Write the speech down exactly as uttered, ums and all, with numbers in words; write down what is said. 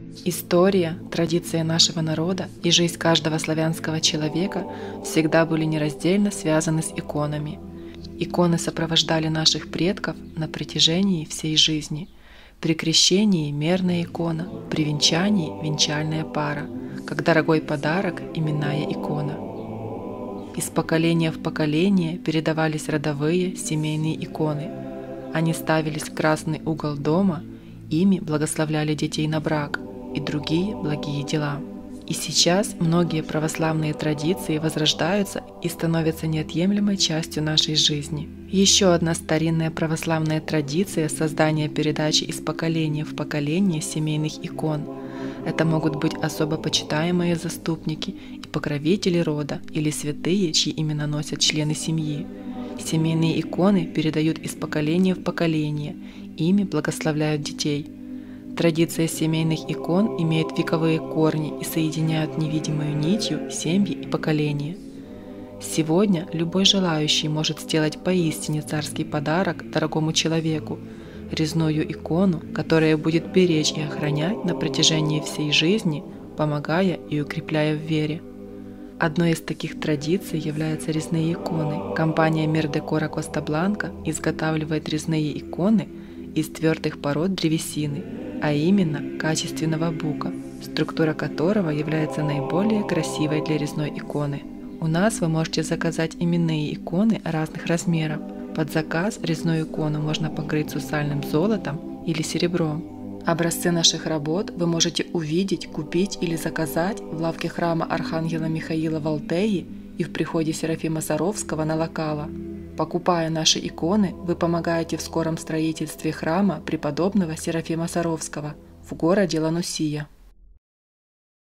История, традиции нашего народа и жизнь каждого славянского человека всегда были нераздельно связаны с иконами. Иконы сопровождали наших предков на протяжении всей жизни. При крещении – мерная икона, при венчании – венчальная пара, как дорогой подарок – именная икона. Из поколения в поколение передавались родовые семейные иконы. Они ставились в красный угол дома, ими благословляли детей на брак и другие благие дела. И сейчас многие православные традиции возрождаются и становятся неотъемлемой частью нашей жизни. Еще одна старинная православная традиция – создание передачи из поколения в поколение семейных икон. Это могут быть особо почитаемые заступники и покровители рода или святые, чьи имена носят члены семьи. Семейные иконы передают из поколения в поколение, ими благословляют детей. Традиция семейных икон имеет вековые корни и соединяют невидимой нитью семьи и поколения. Сегодня любой желающий может сделать поистине царский подарок дорогому человеку – резную икону, которая будет беречь и охранять на протяжении всей жизни, помогая и укрепляя в вере. Одной из таких традиций являются резные иконы. Компания Мир Декора Коста Бланка изготавливает резные иконы из твердых пород древесины, а именно качественного бука, структура которого является наиболее красивой для резной иконы. У нас вы можете заказать именные иконы разных размеров. Под заказ резную икону можно покрыть сусальным золотом или серебром. Образцы наших работ вы можете увидеть, купить или заказать в лавке храма Архангела Михаила в Алтее и в приходе Серафима Саровского на Локало. Покупая наши иконы, вы помогаете в скором строительстве храма преподобного Серафима Саровского в городе Ланусия.